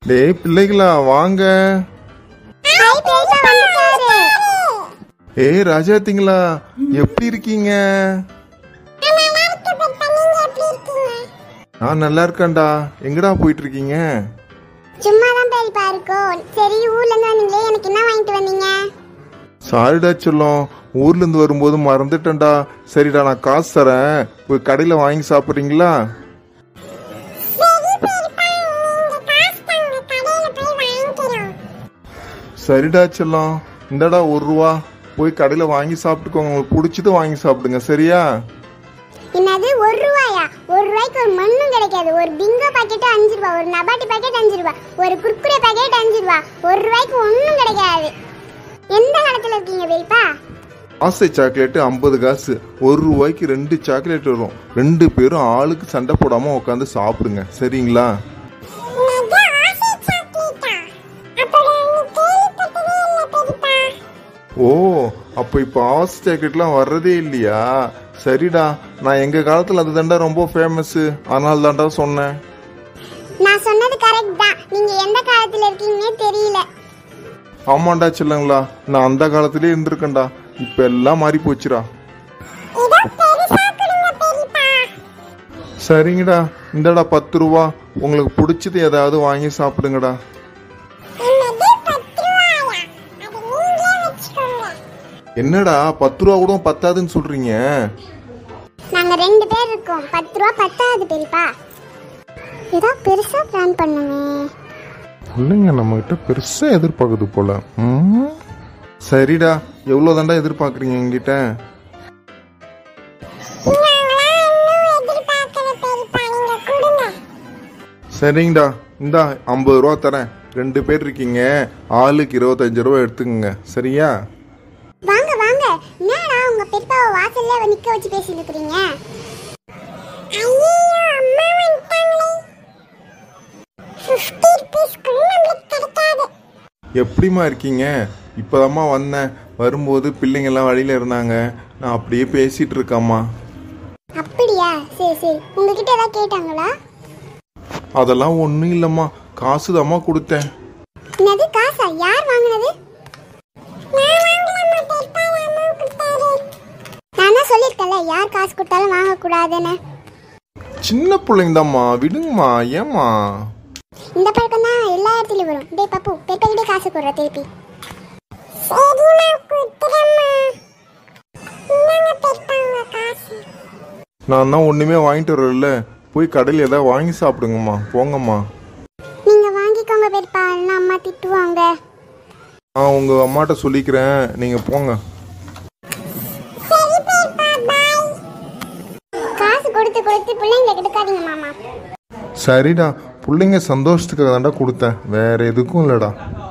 டேய் பிள்ளைகளா வாங்க. ஏய் ராஜாத்திங்களா எப்படி இருக்கீங்க? நான் நல்லா இருக்கேன்டா. எங்கடா போயிட்டு இருக்கீங்க? சும்மாதான் பெரியப்பா இருக்கோம். சரி ஊர்ல இருந்து வந்தீங்களே, எனக்கு என்ன வாங்கிட்டு வந்தீங்க? சாரிடா சொல்லும், ஊர்ல இருந்து வரும்போது மறந்துட்டேன்டா. சரிடா நான் காசு தரேன், போய் கடையில வாங்கி சாப்பிட்றீங்களா? சரிடா செல்லம், இந்தடா 1 ரூபா, போய் கடையில வாங்கி சாப்பிட்டுக்கோங்க. உங்களுக்கு பிடிச்சது வாங்கி சாப்பிடுங்க சரியா? என்னது 1 ரூபாயா? 1 ரூபாய்க்கு ஒரு மண்ணும் கிடைக்காது. ஒரு பிங்கோ பாக்கெட் 5 ரூபா, ஒரு நபாட்டி பாக்கெட் 5 ரூபா, ஒரு குர்குரே பாக்கெட் 5 ரூபா. 1 ரூபாய்க்கு ஒன்னும் கிடைக்காது. எந்த காலத்துல இருக்கீங்க பெரியப்பா? ஆசை சாக்லேட் 50 காசு, 1 ரூபாய்க்கு 2 சாக்லேட் வரும். 2 பேரும் ஆளுக்கு சண்டை போடாம உட்காந்து சாப்பிடுங்க சரிங்களா? ஓ, அப்போ இப்போ ஆசை சாக்லேட்லாம் வர்றதே இல்லையா? சரிடா, நான் எங்க காலத்துல அதுதான்டா ரொம்ப ஃபேமஸ், அதனால தான்டா சொன்னேன். நான் சொன்னது கரெக்ட் தான். நீங்க எந்த காலத்துல இருக்கீங்கன்னே தெரியல. ஆமாண்டா செல்லங்களா, நான் அந்த காலத்திலே இருந்திருக்கேன்டா. இப்ப எல்லாம் மாறி போச்சுடா. சரிங்கடா, இந்தடா 10 ரூபா, உங்களுக்கு பிடிச்சது ஏதாவது வாங்கி சாப்பிடுங்கடா. என்னடா 10 ரூபா கூட பத்தாதுன்னு சொல்றீங்க? நாங்க 2 பேர் இருக்கோம், 10 ரூபா பத்தாது பெரியப்பா. ஏதோ பெருசா பிளான் பண்ணுங்க. இல்லைங்க, நம்ம கிட்ட பெருசா எதிர்பார்க்குது போல. சரிடா, எவ்வளவு தாண்டா எதிர்பார்க்குறீங்க என்கிட்ட? சரிங்கடா, இந்தா 50 ரூபா தரேன். 2 பேர் இருக்கீங்க, ஆளுக்கு 25 ரூபா எடுத்துக்கங்க சரியா? வாங்க வாங்க. என்னடா உங்க பெரியப்பாவை வாசல்ல நிக்க வச்சு பேசிட்டு இருக்கீங்க? ஐயோ அம்மா வந்துட்டாங்களே. 50 ரூபீஸ்க்கு நம்மளுக்கு கிடைக்காது. எப்படிமா இருக்கீங்க? இப்போதாம்மா வந்தேன். வரும்போது பிள்ளைங்க எல்லாம் வழியில இருந்தாங்க, நான் அப்படியே பேசிட்டு இருக்கேம்மா. அப்படியா? சரி சரி. உங்ககிட்ட ஏதாவது கேட்டாங்களா? அதெல்லாம் ஒன்றும் இல்லைம்மா, காசு தாம்மா கொடுத்தேன். என்னது காசா? யார் வாங்கினது? நான் தான் சொல்லியிருக்கேன்ல, யார் காசு கொடுத்தாலும் வாங்கக்கூடாதுன்னு. சின்ன பிள்ளைங்க தாம்மா, விடுங்கம்மா. ஏம்மா? இந்த பழக்கம் தான் எல்லா இடத்துலையும் வரும். டேய் பப்பு, பெரியப்பா காசு கொடுற திருப்பி. நான் தான் ஒன்றுமே வாங்கிட்டு வரல, போய் கடையில் ஏதாவது வாங்கி சாப்பிடுங்கம்மா. போங்கம்மா. நீங்க வாங்கிக்கோங்க பெரியப்பா, இல்லைன்னா அம்மா திட்டுவாங்க. நான் உங்கள் அம்மாட்ட சொல்லிக்கிறேன், நீங்கள் போங்க. காசு கொடுத்து கொடுத்து பிள்ளைங்களை கெடுக்காதீங்க மாமா. சரிடா, பிள்ளைங்க சந்தோஷத்துக்காக தான்டா கொடுத்தேன், வேற எதுக்கும் இல்லைடா.